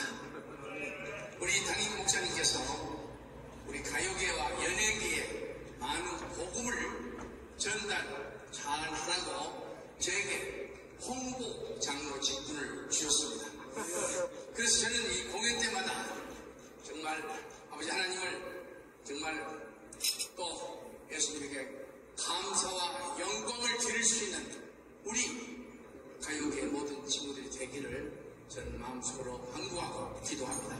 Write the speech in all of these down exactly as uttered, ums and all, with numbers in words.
우리 담임 목사님께서 우리 가요계와 연예계에 많은 복음을 전달 잘 하라고 저에게 홍보 장로 직분을 주셨습니다. 그래서 저는 이 공연 때마다 정말 아버지 하나님을 정말 또 예수님에게 감사와 영광을 드릴 수 있는 우리 가요계 모든 친구들이 되기를 저는 마음속으로 간구하고 기도합니다.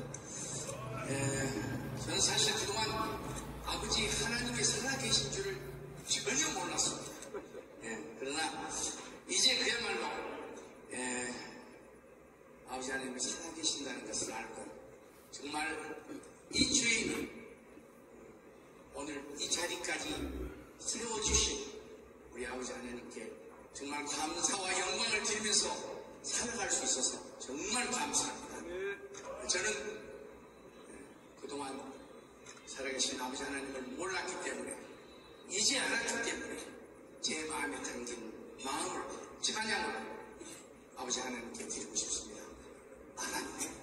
에, 저는 사실 그동안 아버지 하나님이 살아계신 줄을 전혀 몰랐습니다. 예, 그러나 이제 그야말로 예, 아버지 하나님이 살아계신다는 것을 알고 정말 이 주인은 오늘 이 자리까지 세워주신 우리 아버지 하나님께 정말 감사와 영광을 드리면서 살아갈 수 있어서 정말 감사합니다. 저는 그동안 살아계신 아버지 하나님을 몰랐기 때문에 이제 알았기 때문에 제 마음에 담긴 마음을 찬양을 아버지 하나님께 드리고 싶습니다. 하나님